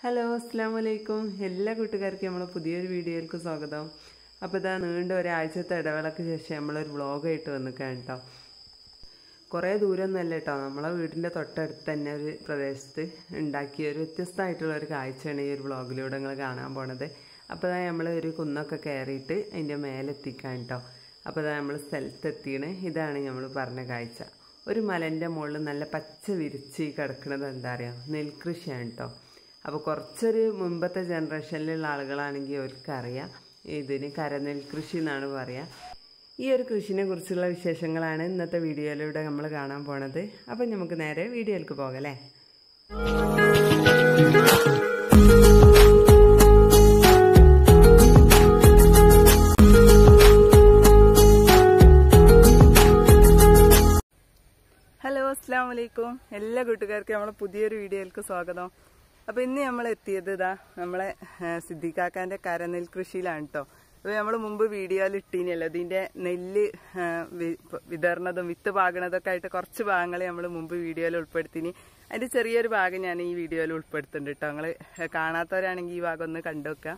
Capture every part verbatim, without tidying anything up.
Hello അസ്സലാമു അലൈക്കും. എല്ലാ കൂട്ടുകാർക്കും നമ്മളെ പുതിയൊരു വീഡിയോയിലേക്ക് സ്വാഗതം. അപ്പോൾ ഇതാ നീണ്ട ഒരാഴ്ചത്തെ ഇടവേളയ്ക്ക് ശേഷം നമ്മളൊരു വ്ളോഗായിട്ട് വന്നിക്കാണ് കേട്ടോ. കുറേ ദൂരമൊന്നുമല്ല കേട്ടോ, നമ്മളെ വീടിൻ്റെ തൊട്ടടുത്ത് തന്നെ ഒരു പ്രദേശത്ത് ഉണ്ടാക്കിയ ഒരു വ്യത്യസ്തമായിട്ടുള്ളൊരു കാഴ്ചയാണ് ഈ ഒരു വ്ളോഗിലൂടെ നിങ്ങൾ കാണാൻ പോണത്. അപ്പോൾ ഇതാ നമ്മൾ ഒരു കുന്നൊക്കെ കയറിയിട്ട് അതിൻ്റെ മേലെത്തിക്കാൻ കേട്ടോ. അപ്പോൾ ഇതാ നമ്മൾ സ്ഥലത്തെത്തിയാണ്. ഇതാണ് നമ്മൾ പറഞ്ഞ കാഴ്ച. ഒരു മലേൻ്റെ മുകളിൽ നല്ല പച്ച വിരിച്ച് കിടക്കുന്നത് എന്താ പറയുക, നെൽകൃഷിയാണ് കേട്ടോ. അപ്പോൾ കുറച്ചൊരു മുമ്പത്തെ ജനറേഷനിലുള്ള ആളുകളാണെങ്കിൽ അവർക്കറിയാം ഇതിന് കരനെൽ കൃഷി എന്നാണ് പറയുക. ഈ ഒരു കൃഷിനെ കുറിച്ചുള്ള വിശേഷങ്ങളാണ് ഇന്നത്തെ വീഡിയോയിലൂടെ നമ്മൾ കാണാൻ പോണത്. അപ്പം നമുക്ക് നേരെ വീഡിയോയിലേക്ക് പോകല്ലേ. ഹലോ അസ്സലാമു അലൈക്കും. എല്ലാ കൂട്ടുകാർക്കും നമ്മളെ പുതിയൊരു വീഡിയോയിലേക്ക് സ്വാഗതം. അപ്പോൾ ഇന്ന് നമ്മൾ എത്തിയത് ഇതാ നമ്മളെ സിദ്ദിഖാക്കാൻ്റെ കരനെൽ കൃഷിയിലാണ് കേട്ടോ. അപ്പോൾ നമ്മൾ മുമ്പ് വീഡിയോയിൽ ഇട്ടീനല്ലോ ഇതിൻ്റെ നെല്ല് വിതരണതും വിത്ത് പാകണതൊക്കെ ആയിട്ട് കുറച്ച് ഭാഗങ്ങൾ നമ്മൾ മുമ്പ് വീഡിയോയിൽ ഉൾപ്പെടുത്തിന്. അതിൻ്റെ ചെറിയൊരു ഭാഗം ഞാൻ ഈ വീഡിയോയിൽ ഉൾപ്പെടുത്തുന്നുണ്ട് കേട്ടോ. നിങ്ങൾ കാണാത്തവരാണെങ്കിൽ ഈ ഭാഗം ഒന്ന് കണ്ടു വെക്കുക.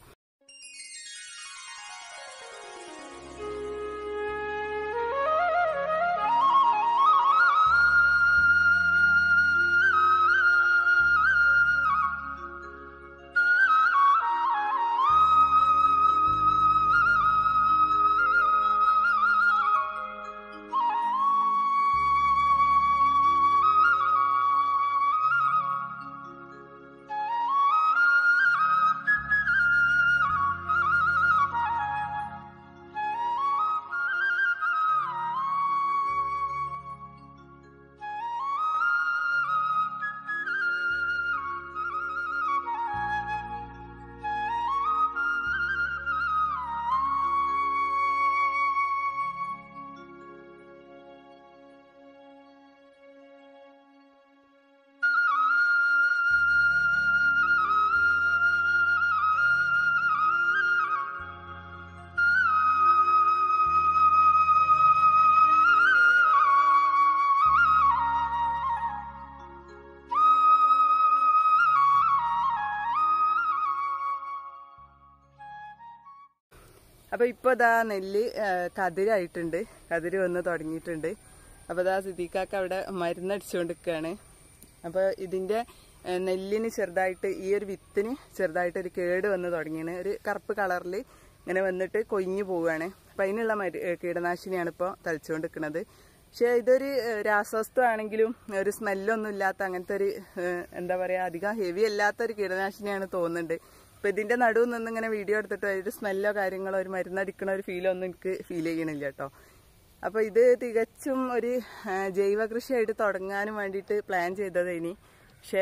അപ്പോൾ ഇപ്പോൾ ഇതാ നെല്ല് കതിരായിട്ടുണ്ട്, കതിര് വന്ന് തുടങ്ങിയിട്ടുണ്ട്. അപ്പോൾ ഇതാ സിദ്ദിഖാക്ക അവിടെ മരുന്നടിച്ചുകൊണ്ടിരിക്കുകയാണ്. അപ്പോൾ ഇതിൻ്റെ നെല്ലിന് ചെറുതായിട്ട് ഈ ഒരു വിത്തിന് ചെറുതായിട്ടൊരു കേട് വന്ന് തുടങ്ങിയാണ്. ഒരു കറുപ്പ് കളറിൽ ഇങ്ങനെ വന്നിട്ട് കൊഴിഞ്ഞു പോവുകയാണ്. അപ്പം അതിനുള്ള മരു കീടനാശിനിയാണ് ഇപ്പോൾ തളിച്ചുകൊണ്ടിരിക്കുന്നത്. പക്ഷേ ഇതൊരു രാസവസ്തുവാണെങ്കിലും ഒരു സ്മെല്ലൊന്നും ഇല്ലാത്ത അങ്ങനത്തെ ഒരു എന്താ പറയുക അധികം ഹെവി അല്ലാത്തൊരു കീടനാശിനിയാണ് തോന്നുന്നുണ്ട്. അപ്പോൾ ഇതിൻ്റെ നടുവിൽ നിന്ന് ഇങ്ങനെ വീഡിയോ എടുത്തിട്ട് ഒരു സ്മെല്ലോ കാര്യങ്ങളോ ഒരു മരുന്നടിക്കണ ഒരു ഫീലോ ഒന്നും എനിക്ക് ഫീൽ ചെയ്യണില്ല കേട്ടോ. അപ്പോൾ ഇത് തികച്ചും ഒരു ജൈവ കൃഷിയായിട്ട് തുടങ്ങാനും വേണ്ടിയിട്ട് പ്ലാൻ ചെയ്തത് ഇനി. പക്ഷേ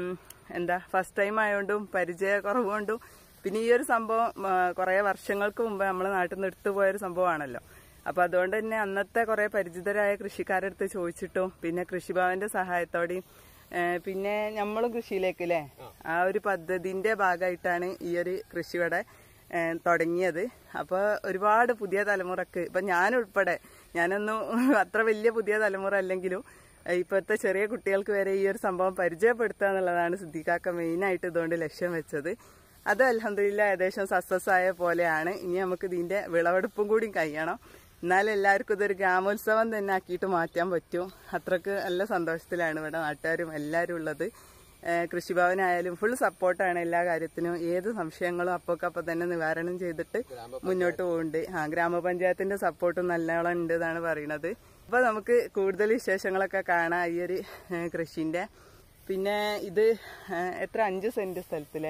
എന്താ ഫസ്റ്റ് ടൈം ആയതുകൊണ്ടും പരിചയക്കുറവ് കൊണ്ടും പിന്നെ ഈ ഒരു സംഭവം കുറേ വർഷങ്ങൾക്ക് മുമ്പ് നമ്മൾ നാട്ടിൽ നിന്ന് എടുത്തു പോയൊരു സംഭവമാണല്ലോ. അപ്പോൾ അതുകൊണ്ട് തന്നെ അന്നത്തെ കുറേ പരിചിതരായ കൃഷിക്കാരുടെ അടുത്ത് ചോദിച്ചിട്ടും പിന്നെ കൃഷിഭവൻ്റെ സഹായത്തോടെയും പിന്നെ നമ്മളും കൃഷിയിലേക്ക് അല്ലേ ആ ഒരു പദ്ധതിൻ്റെ ഭാഗമായിട്ടാണ് ഈ ഒരു കൃഷി ഇവിടെ തുടങ്ങിയത്. അപ്പോൾ ഒരുപാട് പുതിയ തലമുറക്ക് ഇപ്പം ഞാനുൾപ്പെടെ ഞാനൊന്നും അത്ര വലിയ പുതിയ തലമുറ അല്ലെങ്കിലും ഇപ്പോഴത്തെ ചെറിയ കുട്ടികൾക്ക് വരെ ഈ ഒരു സംഭവം പരിചയപ്പെടുത്തുക എന്നുള്ളതാണ് സിദ്ദിഖാക്ക മെയിനായിട്ട് ഇതുകൊണ്ട് ലക്ഷ്യം വെച്ചത്. അത് അൽഹംദുലില്ലാ ഏകദേശം സക്സസ് ആയ പോലെയാണ്. ഇനി നമുക്ക് ഇതിൻ്റെ വിളവെടുപ്പും കൂടി കഴിയണം. എന്നാലും എല്ലാവർക്കും ഇതൊരു ഗ്രാമോത്സവം തന്നെ ആക്കിയിട്ട് മാറ്റാൻ പറ്റും. അത്രക്ക് നല്ല സന്തോഷത്തിലാണ് ഇവിടെ നാട്ടുകാരും എല്ലാവരും ഉള്ളത്. കൃഷിഭവനായാലും ഫുൾ സപ്പോർട്ടാണ് എല്ലാ കാര്യത്തിനും. ഏത് സംശയങ്ങളും അപ്പൊക്കപ്പം തന്നെ നിവാരണം ചെയ്തിട്ട് മുന്നോട്ട് പോകുന്നുണ്ട്. ആ ഗ്രാമപഞ്ചായത്തിന്റെ സപ്പോർട്ടും നല്ലോണം ഉണ്ട് എന്നാണ് പറയുന്നത്. അപ്പോൾ നമുക്ക് കൂടുതൽ വിശേഷങ്ങളൊക്കെ കാണാം ഈ ഒരു കൃഷിന്റെ. പിന്നെ ഇത് എത്ര അഞ്ച് സെന്റ് സ്ഥലത്തിലെ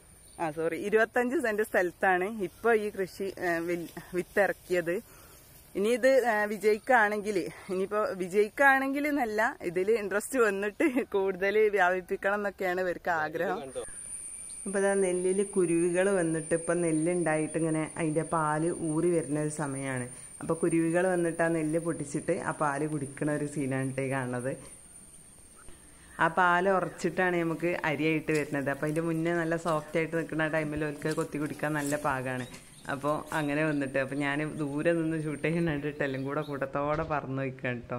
ആ സോറി ഇരുപത്തഞ്ച് സെന്റ് സ്ഥലത്താണ് ഇപ്പോൾ ഈ കൃഷി വിത്തിറക്കിയത്. ഇനി ഇത് വിജയിക്കുകയാണെങ്കിൽ ഇനിയിപ്പോൾ വിജയിക്കുകയാണെങ്കിൽ എന്നല്ല ഇതിൽ ഇൻട്രസ്റ്റ് വന്നിട്ട് കൂടുതൽ വ്യാപിപ്പിക്കണം എന്നൊക്കെയാണ് ഇവർക്ക് ആഗ്രഹം. അപ്പോൾ ഇതാ നെല്ലിൽ കുരുവികൾ വന്നിട്ട് ഇപ്പം നെല്ലുണ്ടായിട്ട് ഇങ്ങനെ അതിൻ്റെ പാല് ഊറി വരുന്ന ഒരു സമയമാണ്. അപ്പോൾ കുരുവികൾ വന്നിട്ട് ആ നെല്ല് പൊട്ടിച്ചിട്ട് ആ പാല് കുടിക്കണ ഒരു സീനാണ് കാണുന്നത്. ആ പാല് ഉറച്ചിട്ടാണ് നമുക്ക് അരിയായിട്ട് വരുന്നത്. അപ്പോൾ അതിൻ്റെ മുന്നേ നല്ല സോഫ്റ്റ് ആയിട്ട് നിൽക്കുന്ന ടൈമിൽ അവർക്ക് കൊത്തി കുടിക്കാൻ നല്ല പാകമാണ്. അപ്പോൾ അങ്ങനെ വന്നിട്ട് അപ്പോൾ ഞാൻ ദൂരെ നിന്ന് ഷൂട്ട് ചെയ്യുന്നുണ്ടിട്ട് എല്ലാം കൂടെ കൂട്ടത്തോടെ പറന്ന് വയ്ക്കാം കേട്ടോ.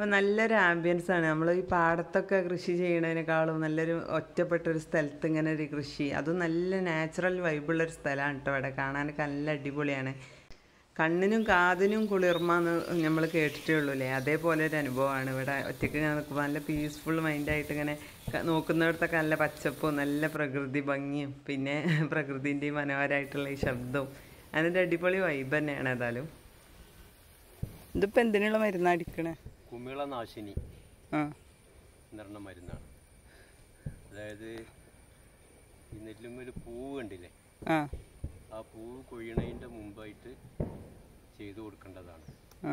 അപ്പോൾ നല്ലൊരു ആംബിയൻസാണ്. നമ്മൾ ഈ പാടത്തൊക്കെ കൃഷി ചെയ്യണതിനേക്കാളും നല്ലൊരു ഒറ്റപ്പെട്ടൊരു സ്ഥലത്ത് ഇങ്ങനെ ഒരു കൃഷി, അതും നല്ല നാച്ചുറൽ വൈബുള്ളൊരു സ്ഥലമാണ് കേട്ടോ. ഇവിടെ കാണാനൊക്കെ നല്ല അടിപൊളിയാണ്. കണ്ണിനും കാതിനും കുളിർമാന്ന് നമ്മൾ കേട്ടിട്ടേ ഉള്ളൂ അല്ലേ, അതേപോലെ ഒരു അനുഭവമാണ്. ഇവിടെ ഒറ്റയ്ക്ക് ഇങ്ങനെ നിൽക്കുമ്പോൾ നല്ല പീസ്ഫുൾ മൈൻഡായിട്ട് ഇങ്ങനെ നോക്കുന്നിടത്തൊക്കെ നല്ല പച്ചപ്പും നല്ല പ്രകൃതി ഭംഗിയും പിന്നെ പ്രകൃതിൻ്റെയും മനോഹരമായിട്ടുള്ള ഈ ശബ്ദവും അതിൻ്റെ അടിപൊളി വൈബ് തന്നെയാണ്. ഏതായാലും ഇതിപ്പോൾ എന്തിനുള്ള മരുന്നാണ് അടിക്കണേ? കുമിളനാശിനി എന്ന് പറഞ്ഞ മരുന്നാണ്. അതായത് ഈ നെല്ലുമ്മൽ പൂവ് കണ്ടില്ലേ, ആ പൂവ് കൊഴിയണതിൻ്റെ മുമ്പായിട്ട് ചെയ്തു കൊടുക്കേണ്ടതാണ്.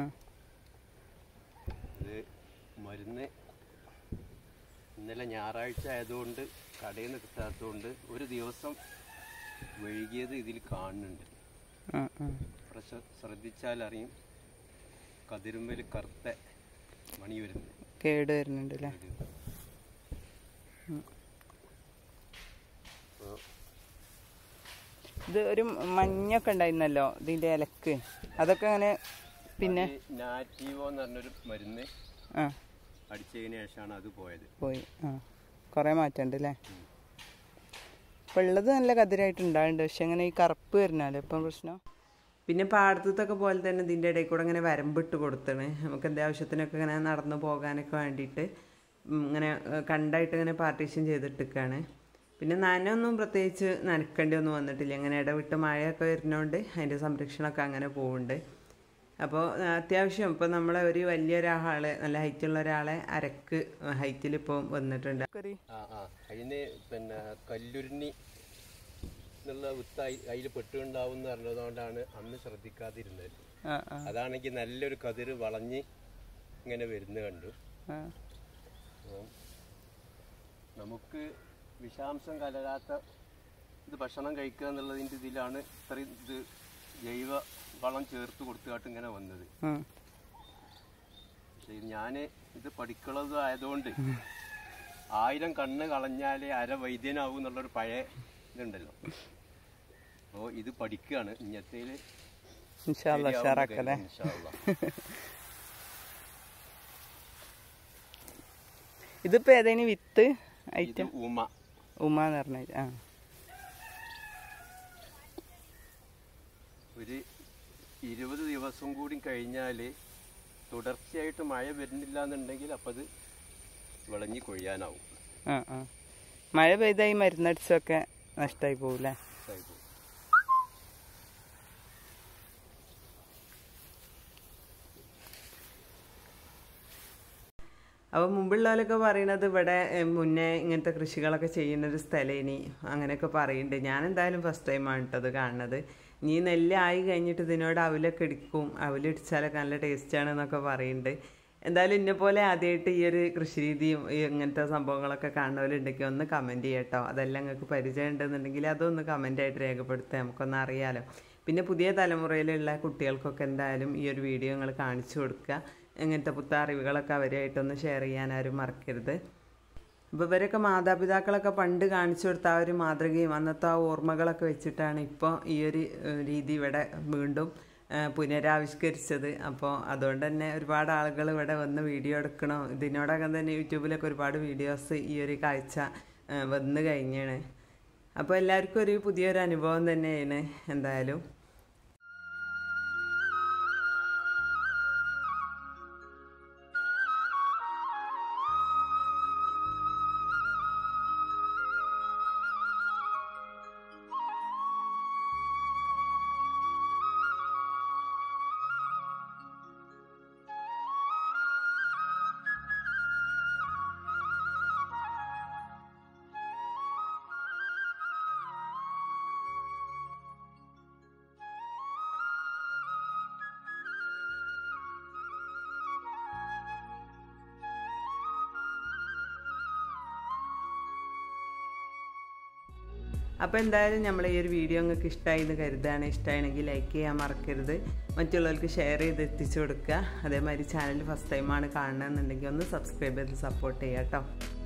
ഇത് മരുന്ന് ഇന്നലെ ഞായറാഴ്ച ആയതുകൊണ്ട് കടയിൽ നിന്ന് കിട്ടാത്തതുകൊണ്ട് ഒരു ദിവസം വൈകിയത് ഇതിൽ കാണുന്നുണ്ട്. ശ്രദ്ധിച്ചാൽ അറിയും കതിരുമ്മൽ കറുത്ത മണി വരുന്നത്, കേട് വരുന്നുണ്ട് അല്ലേ. ഇത് ഒരു മഞ്ഞൊക്കെ ഉണ്ടായിരുന്നല്ലോ ഇതിന്റെ ഇലക്ക്, അതൊക്കെ അങ്ങനെ പിന്നെ നാറ്റീവോ എന്ന് പറഞ്ഞൊരു മരുന്ന് അടിച്ചതിന് ശേഷമാണ് അത് പോയത്. പോയി ആ കുറേ മാറ്റമുണ്ട് അല്ലേ. ഇപ്പം ഉള്ളത് നല്ല കതിരായിട്ട് ഉണ്ടായിട്ടുണ്ട്, പക്ഷെ അങ്ങനെ ഈ കറുപ്പ് വരുന്നല്ലോ ഇപ്പം പ്രശ്നം. പിന്നെ പാടത്തൊക്കെ പോലെ തന്നെ ഇതിൻ്റെ ഇടയിൽ കൂടെ ഇങ്ങനെ വരമ്പിട്ട് കൊടുത്തണ് നമുക്ക് എന്താ ആവശ്യത്തിനൊക്കെ ഇങ്ങനെ നടന്നു പോകാനൊക്കെ വേണ്ടിയിട്ട് ഇങ്ങനെ കണ്ടായിട്ട് ഇങ്ങനെ പാർട്ടീഷൻ ചെയ്തിട്ടൊക്കെയാണ്. പിന്നെ നനയൊന്നും പ്രത്യേകിച്ച് നനക്കേണ്ടി ഒന്നും വന്നിട്ടില്ല. അങ്ങനെ ഇടവിട്ട് മഴയൊക്കെ വരുന്നതുകൊണ്ട് അതിൻ്റെ സംരക്ഷണമൊക്കെ അങ്ങനെ പോകുന്നുണ്ട്. അപ്പോൾ അത്യാവശ്യം ഇപ്പോൾ നമ്മളെ ഒരു വലിയൊരാളെ നല്ല ഹൈറ്റുള്ള ഒരാളെ അരക്ക് ഹൈറ്റിൽ ഇപ്പോൾ വന്നിട്ടുണ്ട്. അതിന് പിന്നെ കല്ലുരുണി എന്നുള്ള വിത്ത് അതിൽ പെട്ടുണ്ടാവും എന്ന് പറഞ്ഞതുകൊണ്ടാണ് അന്ന് ശ്രദ്ധിക്കാതിരുന്നത്. അതാണെങ്കിൽ നല്ലൊരു കതിര് വളഞ്ഞ് ഇങ്ങനെ വരുന്ന കണ്ടു. നമുക്ക് വിഷാംശം കലരാത്ത ഇത് ഭക്ഷണം കഴിക്കുക എന്നുള്ളതിൻ്റെ ഇതിലാണ് ഇത്രയും ഇത് ജൈവ വളം ചേർത്ത് കൊടുത്തിട്ട് ഇങ്ങനെ വന്നത്. ഞാൻ ഇത് പഠിക്കുന്നത് ആയതുകൊണ്ട് ആയിരം കണ്ണ് കളഞ്ഞാലേ അര വൈദ്യനാവും എന്നുള്ളൊരു പഴയ ഇതുണ്ടല്ലോ. അപ്പോൾ ഇത് പഠിക്കുകയാണ്. ഇന്നത്തേല് ഇതിപ്പോ ഏതേലും വിത്ത് ഐറ്റം ഉമ ഉമ എന്ന് പറഞ്ഞ ആ ഒരു ഇരുപത് ദിവസം കൂടി കഴിഞ്ഞാൽ തുടർച്ചയായിട്ട് മഴ വരുന്നില്ല എന്നുണ്ടെങ്കിൽ അപ്പം അത് വിളഞ്ഞി കൊഴിയാനാവും. ആ ആ മഴ പെയ്താൽ ഈ മരുന്നടിച്ചൊക്കെ നഷ്ടമായി പോകൂലേ. അപ്പോൾ മുമ്പുള്ളവരൊക്കെ പറയണത് ഇവിടെ മുന്നേ ഇങ്ങനത്തെ കൃഷികളൊക്കെ ചെയ്യുന്നൊരു സ്ഥലം ഇനി അങ്ങനെയൊക്കെ പറയുന്നുണ്ട്. ഞാൻ എന്തായാലും ഫസ്റ്റ് ടൈമാണ് കേട്ടത് കാണുന്നത്. ഇനി നെല്ല് ആയി കഴിഞ്ഞിട്ട് ഇതിനോട് അവലൊക്കെ ഇടിക്കും, അവലിടിച്ചാലൊക്കെ നല്ല ടേസ്റ്റാണെന്നൊക്കെ പറയുന്നുണ്ട്. എന്തായാലും ഇന്നെപ്പോലെ ആദ്യമായിട്ട് ഈ ഒരു കൃഷി രീതിയും ഈ ഇങ്ങനത്തെ സംഭവങ്ങളൊക്കെ കാണുന്നവരുണ്ടെങ്കിൽ ഒന്ന് കമൻറ്റ് ചെയ്യാം കേട്ടോ. അതെല്ലാം നിങ്ങൾക്ക് പരിചയം ഉണ്ടെന്നുണ്ടെങ്കിൽ അതൊന്ന് കമൻറ്റായിട്ട് രേഖപ്പെടുത്തുക, നമുക്കൊന്ന് അറിയാലോ. പിന്നെ പുതിയ തലമുറയിലുള്ള കുട്ടികൾക്കൊക്കെ എന്തായാലും ഈ ഒരു വീഡിയോ നിങ്ങൾ കാണിച്ചു കൊടുക്കുക. ഇങ്ങനത്തെ പുത്ത അറിവുകളൊക്കെ അവരായിട്ടൊന്ന് ഷെയർ ചെയ്യാൻ ആരും മറക്കരുത്. അപ്പോൾ ഇവരൊക്കെ മാതാപിതാക്കളൊക്കെ പണ്ട് കാണിച്ചു കൊടുത്ത ആ ഒരു മാതൃകയും അന്നത്തെ ആ ഓർമ്മകളൊക്കെ വെച്ചിട്ടാണ് ഇപ്പോൾ ഈ ഒരു രീതി ഇവിടെ വീണ്ടും പുനരാവിഷ്കരിച്ചത്. അപ്പോൾ അതുകൊണ്ട് തന്നെ ഒരുപാട് ആളുകൾ ഇവിടെ വന്ന് വീഡിയോ എടുക്കണം. ഇതിനോടകം തന്നെ യൂട്യൂബിലൊക്കെ ഒരുപാട് വീഡിയോസ് ഈ ഒരു കാഴ്ച വന്നു കഴിഞ്ഞാണ്. അപ്പോൾ എല്ലാവർക്കും ഒരു പുതിയൊരു അനുഭവം തന്നെയാണ് എന്തായാലും. അപ്പോൾ എന്തായാലും നമ്മൾ ഈ ഒരു വീഡിയോ നിങ്ങൾക്ക് ഇഷ്ടമായി എന്ന് കരുതാണ്. ഇഷ്ടമാണെങ്കിൽ ലൈക്ക് ചെയ്യാൻ മറക്കരുത്, മറ്റുള്ളവർക്ക് ഷെയർ ചെയ്ത് എത്തിച്ചു കൊടുക്കുക. അതേമാതിരി ചാനൽ ഫസ്റ്റ് ടൈമാണ് കാണണമെന്നുണ്ടെങ്കിൽ ഒന്ന് സബ്സ്ക്രൈബ് ചെയ്ത് സപ്പോർട്ട് ചെയ്യാം കേട്ടോ.